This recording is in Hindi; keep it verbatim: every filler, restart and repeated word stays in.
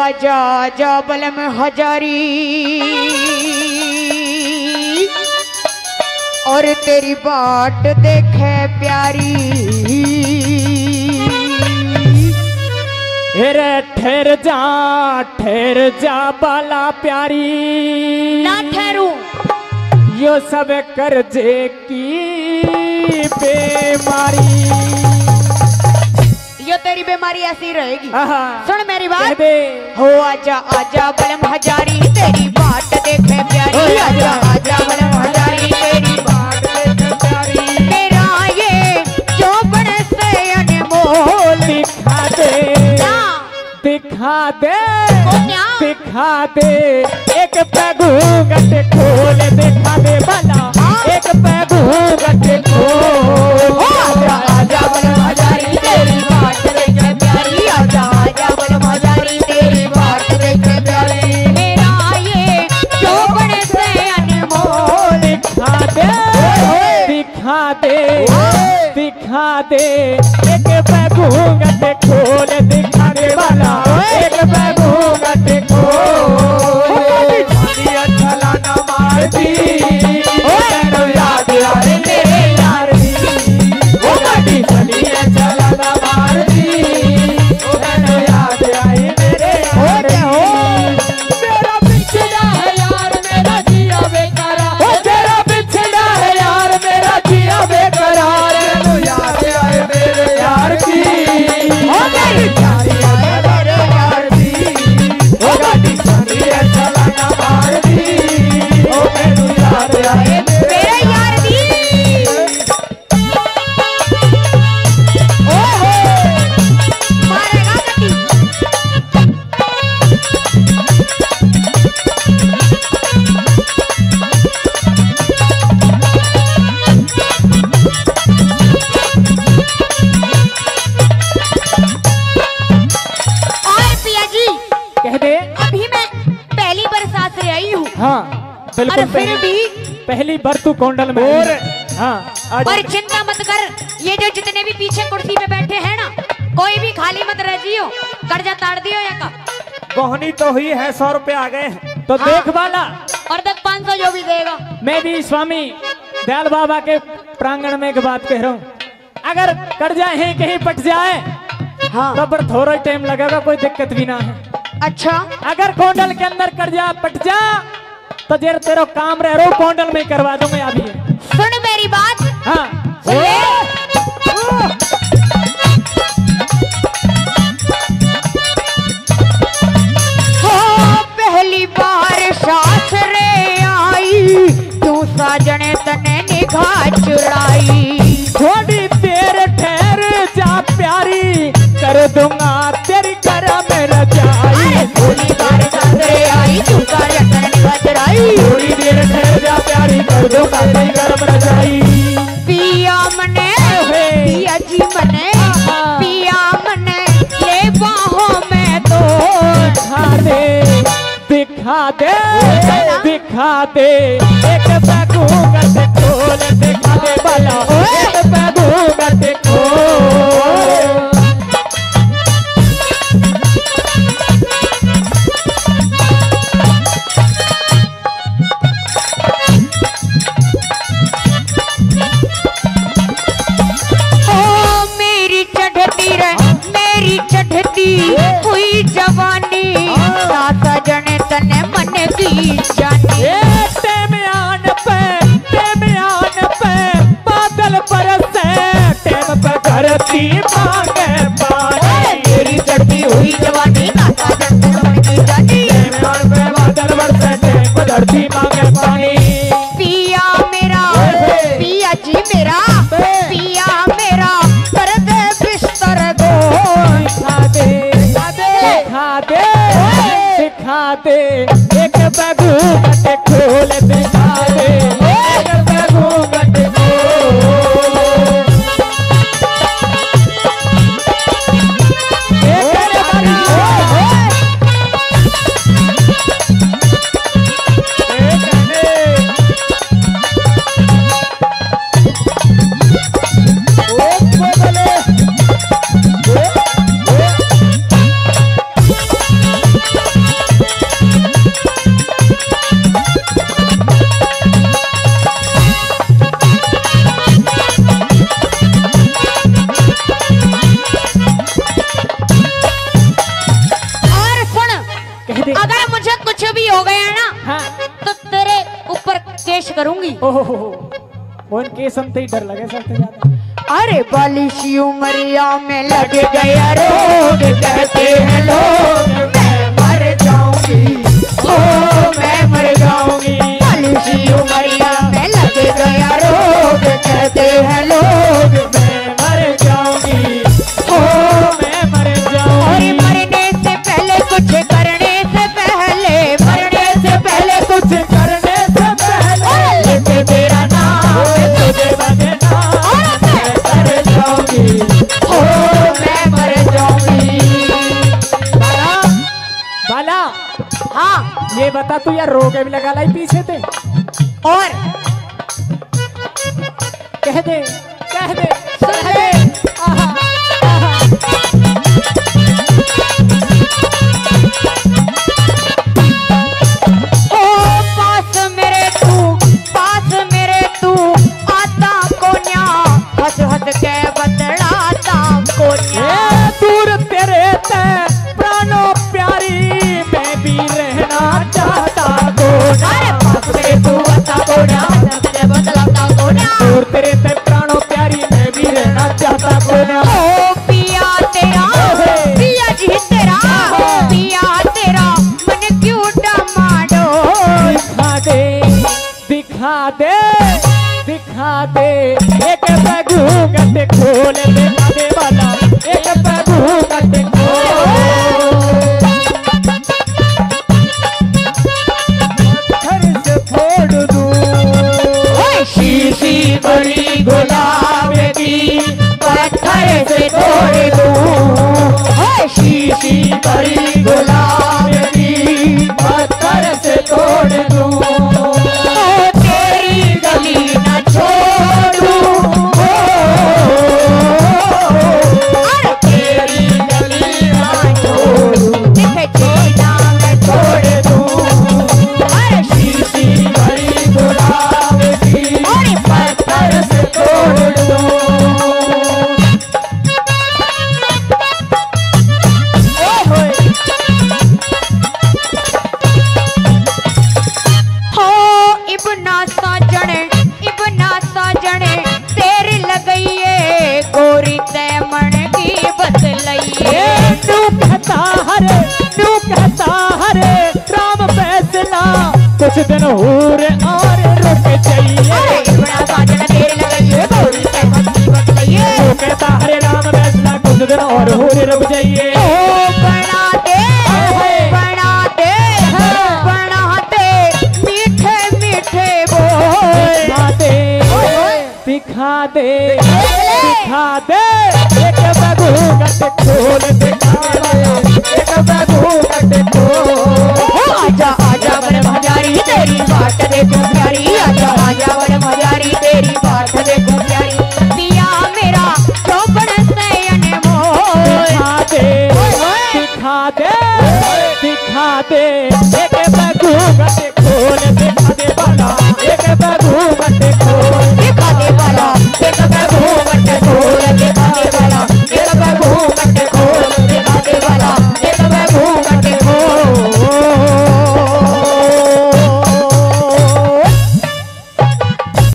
आजा आजा बलम हजारी और तेरी बाट देखे प्यारी। रे ठहर जा ठहर जा बाला प्यारी, ना ठहरूं, यो सब कर्जे की बीमारी। यो तेरी बीमारी ऐसी रहेगी। हाँ। सुन मेरी बात, दे। हो आजा आजा बलम हजारी तेरी बाट देखे प्यारी। आजा आजा बलम हजारी तेरी बाट देखे प्यारी। तेरा ये चौपड़ से अनमोल दिखा दे दिखा दे दिखा दे एक पैगू गट खोल दिखा दे भला एक पैगू गट खोल। आजा आजा बलम हजारी तेरी बाट देखे प्यारी। आजा आजा बलम हजारी तेरी बाट देखे प्यारी। मेरा ये चौपड़ से अनमोल दिखा दे दिखा दे दिखा दे एक पैगू गट खोल दिखा दे भला एक पैगू गट खोल। अच्छा ना मारती तेरे याद आए मेरे यार दी वो गाड़ी चली चला ना मारती तेरे याद आए मेरे यार दी। मेरा बिछड़ा है यार मेरा जिया बेकरार, ओ तेरा बिछड़ा है यार मेरा जिया बेकरार। याद आए मेरे यार की ओ मेरी प्यारी आए मेरे यार दी ओ गाड़ी चली चला ना मारती ओ मेनू याद आए मेरे यार दी। ओहो मारेगा गड्डी। ओए पिया जी, कह दे। अभी मैं पहली बरसात से आई हूँ। हाँ और बिल्कुल फिर पहली, भी पहली बार तू कोंडल में और हाँ पर चिंता मत कर, ये जो जितने भी पीछे कुर्सी पे बैठे हैं ना, कोई भी खाली मत रह जियो, कर्जा ताड़ दियो या का। कोहनी तो हुई है, सौ रुपए आ गए हैं। तो हाँ। देख वाला और तक पाँच सौ जो भी देगा। मैं भी स्वामी दयाल बाबा के प्रांगण में एक बात कह रहा हूँ, अगर कर्जा है कहीं पट जाए हाँ तो पर थोड़ा टाइम लगेगा, कोई दिक्कत भी ना है। अच्छा अगर कोंडल के अंदर कर्जा पट जा तो जेर तेरा काम रह रो कोंडल में करवा दूंगा अभी। सुन मेरी बात, हाँ सुन ले। हो पहली बार सास रे आई तू साजने तने निगाह चुराई। थोड़ी देर ठहर जा प्यारी कर दूंगा तेरी करा मेरा जाई। अरे पहली बार सास रे आई तू साजने तने निगाह चुराई। थोड़ी देर ठहर जा प्यारी कर दूंगा तेरी करा मेरा जाई। पिया मने पिया जी मने पिया मने ले बाहों में तो दिखा दे दिखा दे दिखा दे एक पैगू गट खोल दिखा दे बाला एक पैगू गट खोल। ओ मेरी चढ़ती रे मेरी चढ़ती हुई जवानी ना सजने तने मन की जानी। ए टेम आन पे टेम आन पे बादल बरसे टेम पे धरती मांगे पानी। मेरी चढ़ती हुई जवानी ना सजने तने मन की जानी। टेम आन पे बादल बरसे टेम पे धरती मांगे पानी। पिया मेरा पिया जी मेरा पिया मेरा कर दे बिस्तर गो। दिखा दे दिखा दे दिखा दे एक पैगू गट खोल दिखा दे एक पैगू गट खोल। एक बारी कह दे। अगर मुझे कुछ भी हो गया ना हाँ तो तेरे ऊपर केस करूंगी। ओहो फोन के सुनते ही डर लगे सबसे ज्यादा। अरे बाली सी उमरिया में लग गया रोग, कहते हैं लोग मैं मर जाऊंगी, ओ मैं मर जाऊंगी। बाली सी उमरिया में लग गया रोग, कहते हैं लोग मैं मर जाऊंगी, ओ मैं मर जाऊंगी। और मरने से पहले कुछ करने से पहले, मरने से पहले कुछ करने से पहले लेके तेरा नाम तुझे बदना मैं मर जाऊंगी, ओ मैं मर जाऊंगी। बाला बाला हाँ ये बता तू यार रोके भी लगा लाई पीछे थे। और कह दे कह दे सुन कह ले। दे। आहा, आहा। ओ पास मेरे तू, पास मेरे तू आता कोन्या, हंस हंस के बतलाता कोन्या। ए दूर तेरे ते प्राणों प्यारी मैं भी रहना चाहता कोना। अरे पास मेरे तू आता कोन्या, हंस हंस के बतलाता कोन्या। दूर तेरे ते प्राणों प्यारी मैं भी रहना चाहता कोना। ओ पिया तेरा, पिया जी तेरा, पिया तेरा मन क्यों डमाडो। दिखा दे दिखा दे दिखा दे एक पैगू गट खोल दिखा दे वाला एक पैगू गट खोल। पत्थर से फोड़ दूं ओए शीशी बड़ी गुलाब की, पत्थर से तोड़ दूं। ओए शीशी बड़ी गुलाब की, पत्थर से तोड़ दूं। ओ तेरी गली न छोड़ूं। अरे तेरी गली न छोड़ूं, दिखे जीना मैं छोड़ दूं। अरे शीशी बड़ी गुलाब की और पत्थर से तोड़ दूं। हो इब्ना साजन, इब्ना साजन तेरे लगइए, गोरी ते मन की बतलइए। तू कहता हरे तू कहता हरे राम फैसला कुछ दिन और और रुक जाइए। अरे इब्ना साजन तेरे लगइए, गोरी ते मन की बतलइए। तू कहता हरे राम फैसला कुछ दिन और और रुक जाइए। ओ बना दे, बना दे, बना दे मीठे मीठे बोल। दिखा दे दिखा दे दिखा दे एक बगू गट खोल दिखा दे एक बगू गट खोल। आजा आजा बड़ मजारी तेरी बाट देखो प्यारी, आजा आजा बड़ मजारी तेरी बाट देखो प्यारी। पिया मेरा चौबन से अनमोल। दिखा दे दिखा दे दिखा दे एक बगू गट खोल दिखा दे बाला एक बगू गट खोल।